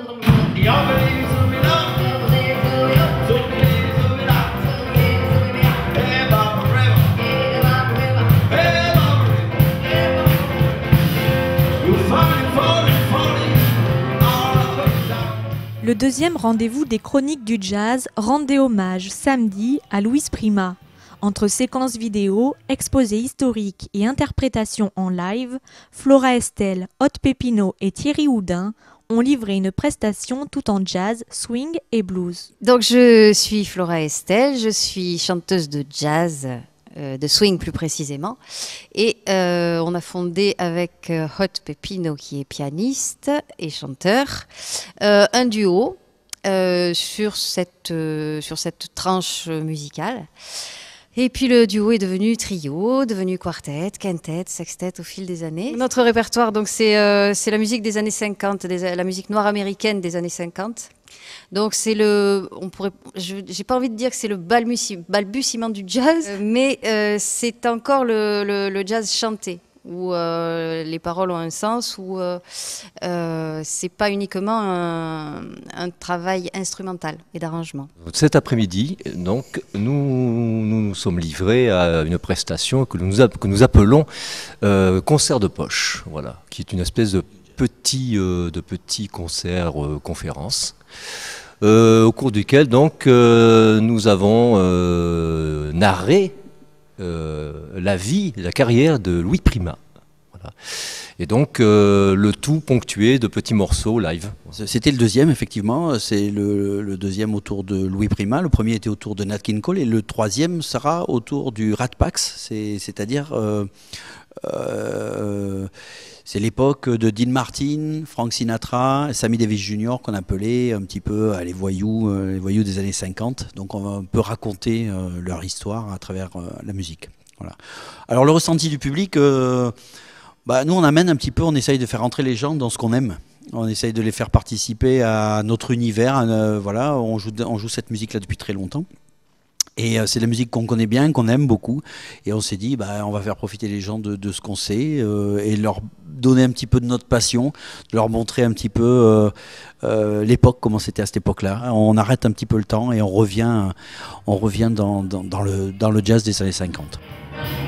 Le deuxième rendez-vous des chroniques du jazz rendait hommage samedi à Luis Prima. Entre séquences vidéo, exposés historiques et interprétations en live, Flora Estelle, Hot Pépino et Thierry Houdin ont livré une prestation tout en jazz, swing et blues. Donc je suis Flora Estelle, je suis chanteuse de jazz, de swing plus précisément. Et on a fondé avec Hot Pépino qui est pianiste et chanteur, un duo sur cette tranche musicale. Et puis le duo est devenu trio, devenu quartet, quintet, sextet au fil des années. Notre répertoire, donc c'est la musique des années 50, la musique noire américaine des années 50. Donc c'est j'ai pas envie de dire que c'est le balbutiement du jazz, mais c'est encore le jazz chanté, où les paroles ont un sens, où c'est pas uniquement un travail instrumental et d'arrangement. Cet après-midi, donc, nous sommes livrés à une prestation que nous appelons concert de poche, voilà, qui est une espèce de petit concert conférence. Au cours duquel donc nous avons narré la vie, la carrière de Louis Prima. Voilà. Et donc le tout ponctué de petits morceaux live. C'était le deuxième, effectivement. C'est le deuxième autour de Louis Prima. Le premier était autour de Nat King Cole et le troisième sera autour du Rat Pack, c'est-à-dire c'est l'époque de Dean Martin, Frank Sinatra, Sammy Davis Jr. qu'on appelait un petit peu les voyous des années 50. Donc on peut raconter leur histoire à travers la musique. Voilà. Alors le ressenti du public, nous on amène un petit peu, on essaye de faire entrer les gens dans ce qu'on aime. On essaye de les faire participer à notre univers. Voilà, on joue cette musique-là depuis très longtemps. Et c'est de la musique qu'on connaît bien, qu'on aime beaucoup. Et on s'est dit, on va faire profiter les gens de ce qu'on sait et leur donner un petit peu de notre passion, de leur montrer un petit peu l'époque, comment c'était à cette époque-là. On arrête un petit peu le temps et on revient dans le jazz des années 50.